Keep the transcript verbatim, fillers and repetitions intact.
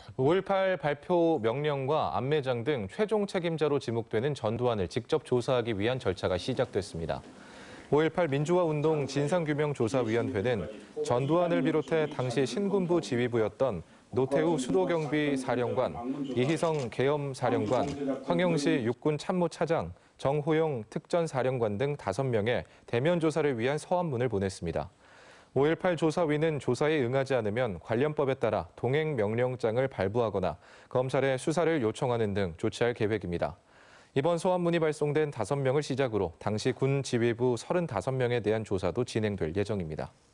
오일팔 발표 명령과 안매장 등 최종 책임자로 지목되는 전두환을 직접 조사하기 위한 절차가 시작됐습니다. 오일팔 민주화운동 진상규명조사위원회는 전두환을 비롯해 당시 신군부 지휘부였던 노태우 수도경비 사령관, 이희성 계엄사령관, 황영시 육군참모차장, 정호용 특전사령관 등 다섯 명의 대면 조사를 위한 서한문을 보냈습니다. 오일팔 조사위는 조사에 응하지 않으면 관련법에 따라 동행명령장을 발부하거나 검찰에 수사를 요청하는 등 조치할 계획입니다. 이번 서한문이 발송된 다섯 명을 시작으로 당시 군 지휘부 서른다섯 명에 대한 조사도 진행될 예정입니다.